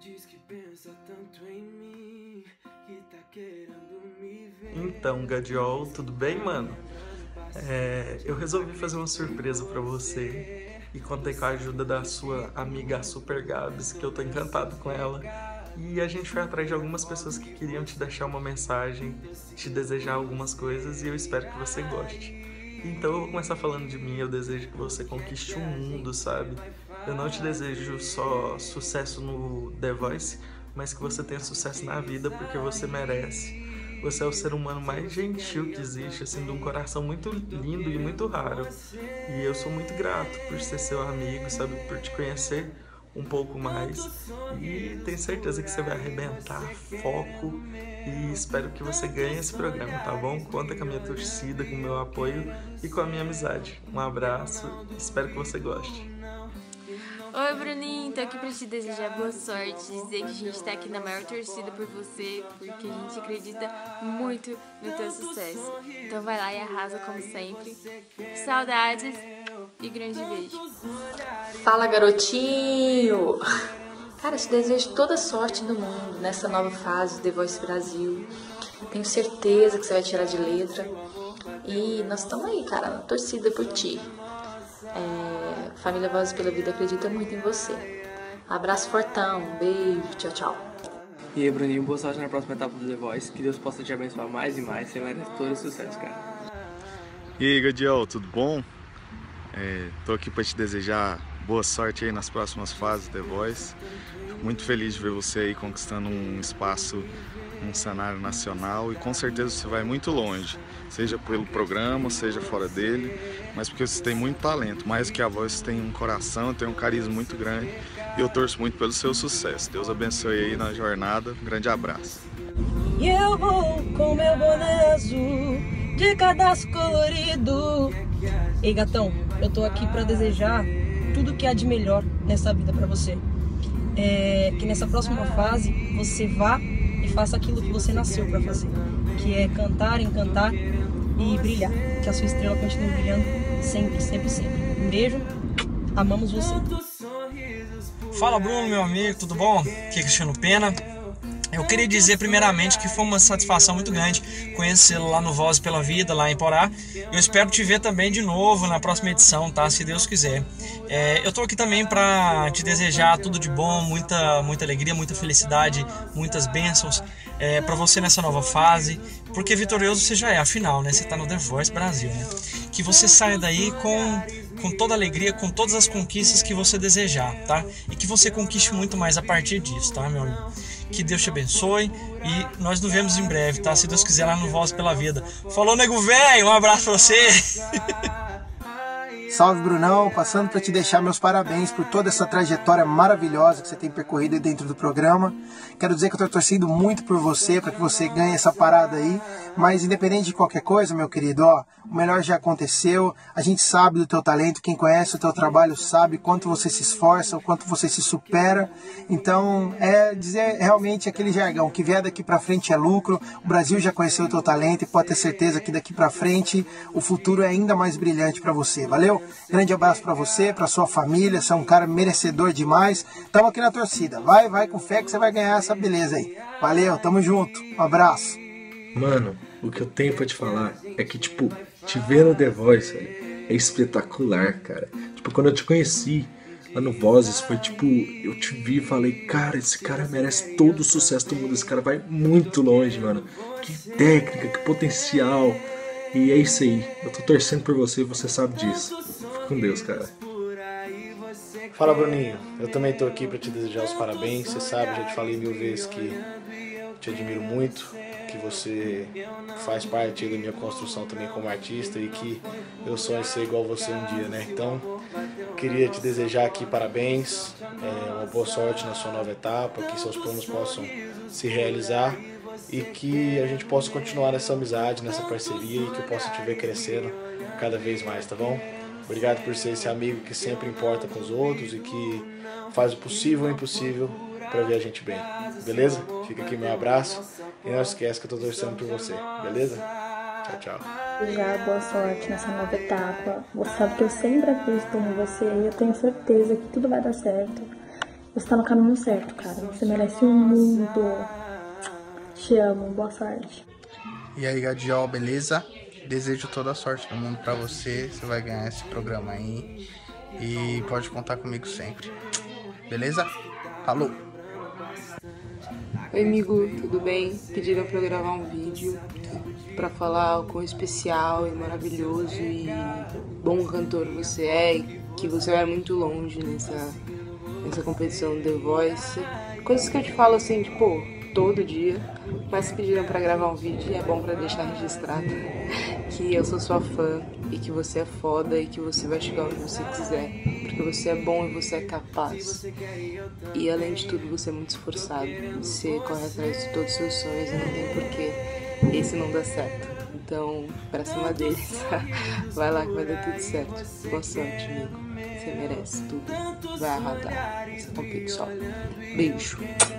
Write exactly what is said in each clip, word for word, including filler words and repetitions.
Então, Gadiol, tudo bem, mano? É, eu resolvi fazer uma surpresa pra você e contei com a ajuda da sua amiga Super Gabs, que eu tô encantado com ela. E a gente foi atrás de algumas pessoas que queriam te deixar uma mensagem, te desejar algumas coisas, e eu espero que você goste. Então eu vou começar falando de mim. Eu desejo que você conquiste o mundo, sabe? Eu não te desejo só sucesso no The Voice, mas que você tenha sucesso na vida, porque você merece. Você é o ser humano mais gentil que existe, assim, de um coração muito lindo e muito raro. E eu sou muito grato por ser seu amigo, sabe? Por te conhecer um pouco mais. E tenho certeza que você vai arrebentar, foco. E espero que você ganhe esse programa, tá bom? Conta com a minha torcida, com o meu apoio e com a minha amizade. Um abraço, espero que você goste. Oi, Bruninho, tô aqui pra te desejar boa sorte, dizer que a gente tá aqui na maior torcida por você, porque a gente acredita muito no teu sucesso. Então vai lá e arrasa como sempre. Saudades e grande beijo. Fala, garotinho! Cara, te desejo toda sorte do mundo nessa nova fase do The Voice Brasil. Tenho certeza que você vai tirar de letra. E nós estamos aí, cara, na torcida por ti. É, Família Voz pela Vida acredita muito em você. Abraço fortão, beijo, tchau, tchau. E aí, Bruninho, boa sorte na próxima etapa do The Voice. Que Deus possa te abençoar mais e mais. Você merece todo o sucesso, cara. E aí, Gadiel, tudo bom? É, tô aqui para te desejar boa sorte aí nas próximas fases do The Voice. Fico muito feliz de ver você aí conquistando um espaço num cenário nacional e com certeza você vai muito longe, seja pelo programa, seja fora dele, mas porque você tem muito talento, mais que a voz, você tem um coração, tem um carisma muito grande e eu torço muito pelo seu sucesso. Deus abençoe aí na jornada, um grande abraço. E eu vou com meu boné azul de cadastro colorido. Ei, gatão, eu tô aqui pra desejar tudo que há de melhor nessa vida pra você. É, que nessa próxima fase você vá e faça aquilo que você nasceu pra fazer, que é cantar, encantar e brilhar. Que a sua estrela continue brilhando sempre, sempre, sempre. Um beijo, amamos você. Fala, Bruno, meu amigo, tudo bom? Aqui é Cristiano Pena. Eu queria dizer primeiramente que foi uma satisfação muito grande conhecê-lo lá no Voz pela Vida, lá em Porá. Eu espero te ver também de novo na próxima edição, tá? Se Deus quiser. É, eu tô aqui também para te desejar tudo de bom, muita, muita alegria, muita felicidade, muitas bênçãos é, para você nessa nova fase, porque vitorioso você já é, afinal, né? Você tá no The Voice Brasil, né? Que você saia daí com... com toda alegria, com todas as conquistas que você desejar, tá? E que você conquiste muito mais a partir disso, tá, meu amigo? Que Deus te abençoe e nós nos vemos em breve, tá? Se Deus quiser, lá no Voz pela Vida. Falou, nego velho, um abraço pra você! Salve, Brunão, passando para te deixar meus parabéns por toda essa trajetória maravilhosa que você tem percorrido dentro do programa. Quero dizer que eu estou torcendo muito por você, para que você ganhe essa parada aí, mas independente de qualquer coisa, meu querido, ó, o melhor já aconteceu, a gente sabe do teu talento, quem conhece o teu trabalho sabe quanto você se esforça, o quanto você se supera, então é dizer realmente aquele jargão, que vier daqui para frente é lucro, o Brasil já conheceu o teu talento e pode ter certeza que daqui para frente o futuro é ainda mais brilhante para você, valeu? Grande abraço pra você, pra sua família, você é um cara merecedor demais. Tamo aqui na torcida. Vai, vai com fé que você vai ganhar essa beleza aí. Valeu, tamo junto. Um abraço. Mano, o que eu tenho pra te falar é que, tipo, te ver no The Voice, olha, é espetacular, cara. Tipo, quando eu te conheci lá no Vozes, foi tipo, eu te vi e falei, cara, esse cara merece todo o sucesso do mundo. Esse cara vai muito longe, mano. Que técnica, que potencial. E é isso aí, eu tô torcendo por você e você sabe disso. Fica com Deus, cara. Fala, Bruninho, eu também tô aqui pra te desejar os parabéns. Você sabe, já te falei mil vezes que te admiro muito, que você faz parte da minha construção também como artista e que eu sonho ser igual você um dia, né? Então, queria te desejar aqui parabéns, é, uma boa sorte na sua nova etapa, que seus planos possam se realizar e que a gente possa continuar nessa amizade, nessa parceria e que eu possa te ver crescendo cada vez mais, tá bom? Obrigado por ser esse amigo que sempre importa com os outros e que faz o possível e o impossível para ver a gente bem, beleza? Fica aqui meu abraço e não esquece que eu tô torcendo por você, beleza? Tchau, tchau. Desejar boa sorte nessa nova etapa. Você sabe que eu sempre acredito em você e eu tenho certeza que tudo vai dar certo. Você tá no caminho certo, cara. Você merece um mundo. Te amo, boa sorte. E aí, Gadiol, beleza? Desejo toda a sorte do mundo pra você. Você vai ganhar esse programa aí. E pode contar comigo sempre. Beleza? Falou! Oi, amigo, tudo bem? Pediram pra eu gravar um vídeo pra falar o quão especial e maravilhoso e bom cantor você é e que você vai muito longe nessa, nessa competição do The Voice. Coisas que eu te falo assim, tipo, todo dia, mas pediram pra gravar um vídeo e é bom pra deixar registrado que eu sou sua fã e que você é foda e que você vai chegar onde você quiser, porque você é bom e você é capaz. E além de tudo, você é muito esforçado, você corre atrás de todos os seus sonhos e não tem porquê esse não dá certo. Então, pra cima deles, vai lá que vai dar tudo certo. Boa sorte, amigo. Você merece tudo. Vai arrasar essa competição. Beijo.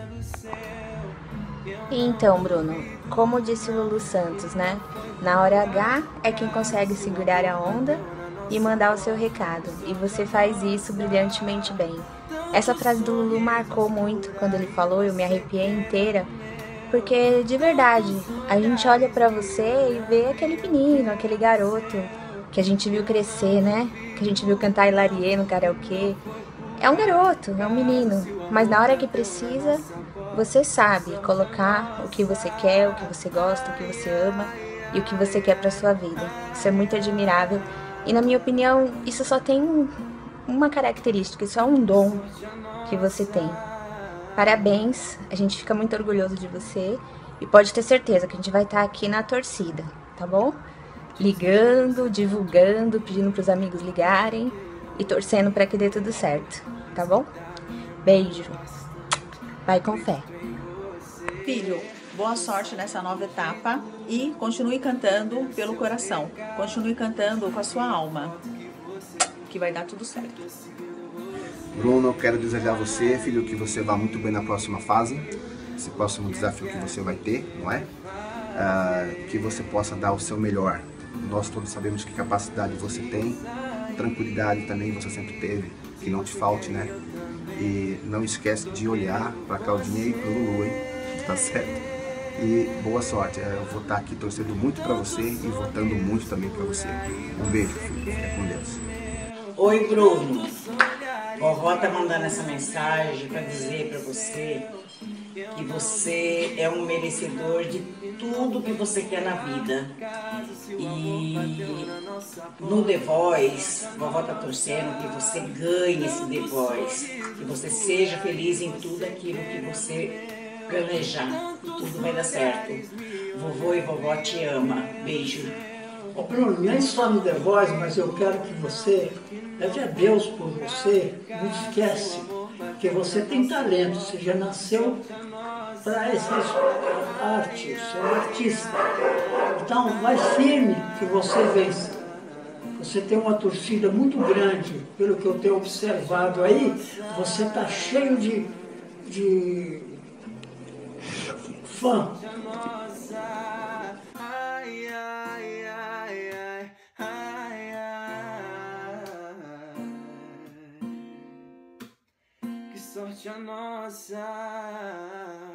Então, Bruno, como disse o Lulu Santos, né? Na hora H é quem consegue segurar a onda e mandar o seu recado. E você faz isso brilhantemente bem. Essa frase do Lulu marcou muito quando ele falou, eu me arrepiei inteira. Porque, de verdade, a gente olha pra você e vê aquele menino, aquele garoto que a gente viu crescer, né? Que a gente viu cantar Hilarie no karaokê. É um garoto, é um menino, mas na hora que precisa, você sabe colocar o que você quer, o que você gosta, o que você ama e o que você quer pra sua vida. Isso é muito admirável e, na minha opinião, isso só tem uma característica, isso é um dom que você tem. Parabéns, a gente fica muito orgulhoso de você e pode ter certeza que a gente vai estar aqui na torcida, tá bom? Ligando, divulgando, pedindo pros amigos ligarem e torcendo para que dê tudo certo, tá bom? Beijo. Vai com fé. Filho, boa sorte nessa nova etapa e continue cantando pelo coração. Continue cantando com a sua alma, que vai dar tudo certo. Bruno, eu quero desejar a você, filho, que você vá muito bem na próxima fase, esse próximo desafio que você vai ter, não é? Uh, que você possa dar o seu melhor. Nós todos sabemos que capacidade você tem, tranquilidade também você sempre teve, que não te falte, né? E não esquece de olhar para a Claudinha e para o Lulu, hein? Tá certo? E boa sorte, eu vou estar aqui torcendo muito para você e votando muito também para você. Um beijo, filho, fica com Deus. Oi, Bruno. Vovó tá mandando essa mensagem para dizer para você que você é um merecedor de tudo que você quer na vida. E no The Voice, a vovó tá torcendo que você ganhe esse The Voice, que você seja feliz em tudo aquilo que você planejar. E tudo vai dar certo. Vovô e vovó te ama. Beijo. Ô Bruno, nem só no The Voice, mas eu quero que você pede a Deus por você, não esquece que você tem talento, você já nasceu para essa arte, você é um artista. Então, vai firme que você vença. Você tem uma torcida muito grande, pelo que eu tenho observado aí, você está cheio de, de fã. Que sorte a nossa.